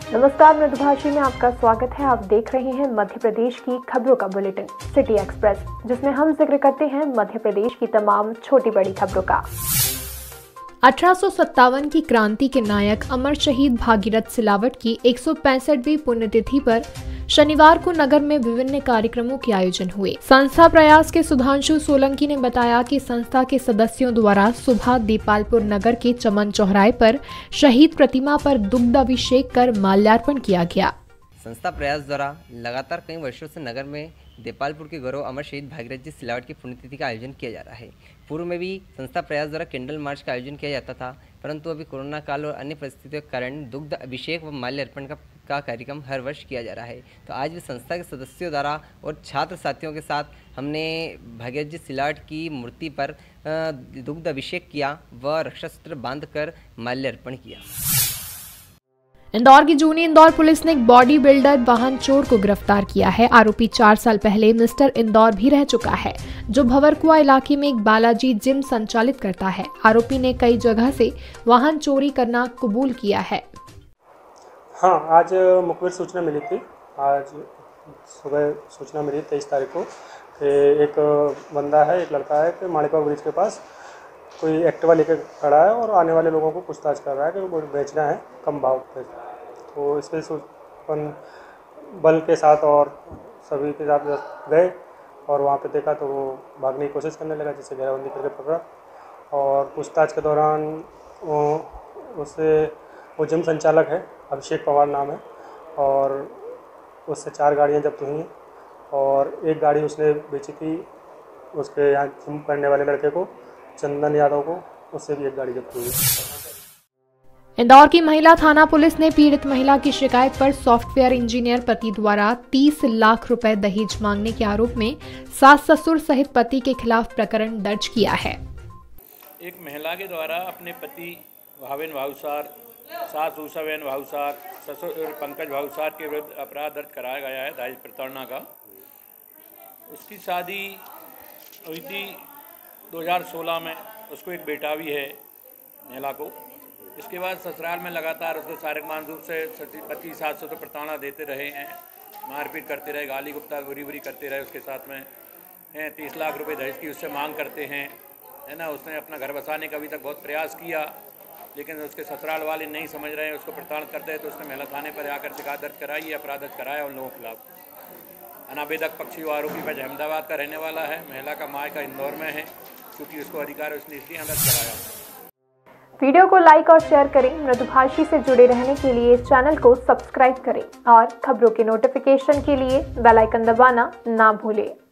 नमस्कार, मृदुभाषी में आपका स्वागत है। आप देख रहे हैं मध्य प्रदेश की खबरों का बुलेटिन सिटी एक्सप्रेस, जिसमें हम जिक्र करते हैं मध्य प्रदेश की तमाम छोटी बड़ी खबरों का। 1857 की क्रांति के नायक अमर शहीद भागीरथ सिलावट की 165वीं पुण्यतिथि पर शनिवार को नगर में विभिन्न कार्यक्रमों के आयोजन हुए। संस्था प्रयास के सुधांशु सोलंकी ने बताया कि संस्था के सदस्यों द्वारा सुबह देपालपुर नगर के चमन चौराहे पर शहीद प्रतिमा पर दुग्ध अभिषेक कर माल्यार्पण किया गया। संस्था प्रयास द्वारा लगातार कई वर्षों से नगर में देपालपुर के गौरव अमर शहीद भागीरथ जी सिलावट की पुण्यतिथि का आयोजन किया जा रहा है। पूर्व में भी संस्था प्रयास द्वारा कैंडल मार्च का आयोजन किया जाता था, परंतु अभी कोरोना काल और अन्य परिस्थितियों के कारण दुग्ध अभिषेक व माल्यार्पण का कार्यक्रम हर वर्ष किया जा रहा है। तो आज भी संस्था के सदस्यों द्वारा और छात्र साथियों के साथ हमने भागीरथ जी सिलावट की मूर्ति पर दुग्ध अभिषेक किया व रक्षासूत्र बांधकर माल्यार्पण किया। इंदौर की जूनी इंदौर पुलिस ने एक बॉडी बिल्डर वाहन चोर को गिरफ्तार किया है। आरोपी 4 साल पहले मिस्टर इंदौर भी रह चुका है, जो भंवरकुआ इलाके में एक बालाजी जिम संचालित करता है। आरोपी ने कई जगह से वाहन चोरी करना कबूल किया है। हाँ, आज मुखबिर सूचना मिली थी। आज सुबह सूचना मिली 23 तारीख को कि एक बंदा है, एक लड़का है कि माणिकबाग ब्रिज के पास कोई एक्टिवा लेकर खड़ा है और आने वाले लोगों को पूछताछ कर रहा है कि वो बेचना है कम भाव पे। तो इस पर अपन बल के साथ और सभी के साथ गए और वहाँ पे देखा तो वो भागने की कोशिश करने लगा, जिससे घेराबंदी करके पकड़ा। और पूछताछ के दौरान वो जिम संचालक है, अभिषेक पवार नाम है, और उससे 4 गाड़ियाँ जब्त हुई हैं और एक गाड़ी उसने बेची थी उसके यहाँ जिम करने वाले लड़के को, चंदन यादव को, उससे भी एक गाड़ी जब्त हुई। इंदौर की महिला थाना पुलिस ने पीड़ित महिला की शिकायत पर सॉफ्टवेयर इंजीनियर पति द्वारा 30 लाख रुपए दहेज मांगने के आरोप में सास ससुर सहित पति के खिलाफ प्रकरण दर्ज किया है। एक महिला के द्वारा अपने पति भावेन भावसार, सास उषाबेन भावसार, ससुर पंकज भावसार के विरुद्ध अपराध दर्ज कराया गया है दहेज प्रताड़ना का। उसकी शादी हुई थी 2016 में। उसको एक बेटा भी है महिला को। इसके बाद ससुराल में लगातार उसको शारीरिक मानसिक रूप से पति सास ससुर प्रताड़ना देते रहे हैं, मारपीट करते रहे, गाली गुप्ता बुरी करते रहे। उसके साथ में हैं 30 लाख रुपए दहेज की उससे मांग करते हैं, है ना। उसने अपना घर बसाने का अभी तक बहुत प्रयास किया, लेकिन उसके ससुराल वाले नहीं समझ रहे हैं, उसको प्रताड़ित करते हैं। तो उसने महिला थाने पर आकर शिकायत दर्ज कराई, अपराध दर्ज कराया उन लोगों के खिलाफ। अनावेदक पक्षी आरोपी पर अहमदाबाद का रहने वाला है, महिला का मायका इंदौर में है, क्योंकि उसको अधिकार उसने इसलिए दर्ज कराया। वीडियो को लाइक और शेयर करें। मृदुभाषी से जुड़े रहने के लिए चैनल को सब्सक्राइब करें और खबरों के नोटिफिकेशन के लिए बेल आइकन दबाना ना भूलें।